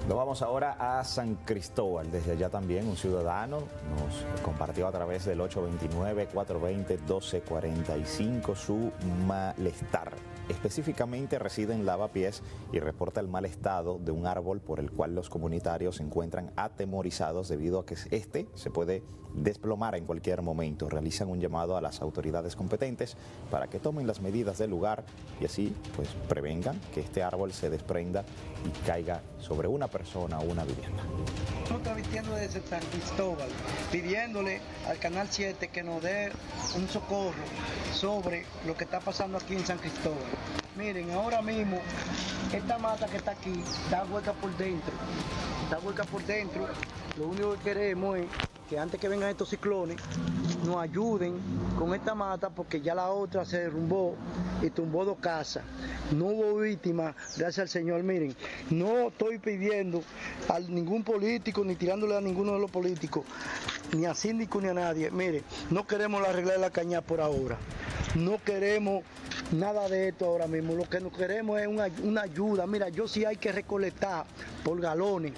Nos vamos ahora a San Cristóbal. Desde allá también un ciudadano nos compartió a través del 829-420-1245 su malestar. Específicamente reside en Lavapiés y reporta el mal estado de un árbol por el cual los comunitarios se encuentran atemorizados debido a que este se puede desplomar en cualquier momento. Realizan un llamado a las autoridades competentes para que tomen las medidas del lugar y así pues prevengan que este árbol se desprenda y caiga sobre una persona o una vivienda. Estamos transmitiendo desde San Cristóbal, pidiéndole al Canal 7 que nos dé un socorro sobre lo que está pasando aquí en San Cristóbal. Miren, ahora mismo esta mata que está aquí está hueca por dentro, Lo único que queremos es que antes que vengan estos ciclones nos ayuden con esta mata, porque ya la otra se derrumbó y tumbó 2 casas. No hubo víctimas, gracias al Señor. Miren, no estoy pidiendo a ningún político ni tirándole a ninguno de los políticos, ni a síndico ni a nadie. Miren, no queremos arreglar la cañada por ahora. No queremos nada de esto ahora mismo. Lo que no queremos es una ayuda. Mira, yo sí hay que recolectar por galones,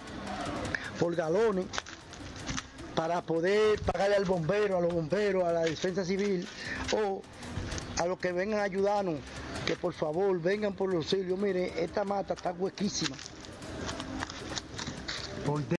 para poder pagarle al bombero, a los bomberos, a la defensa civil o a los que vengan a ayudarnos, que por favor vengan por los auxilios. Mire, esta mata está huequísima.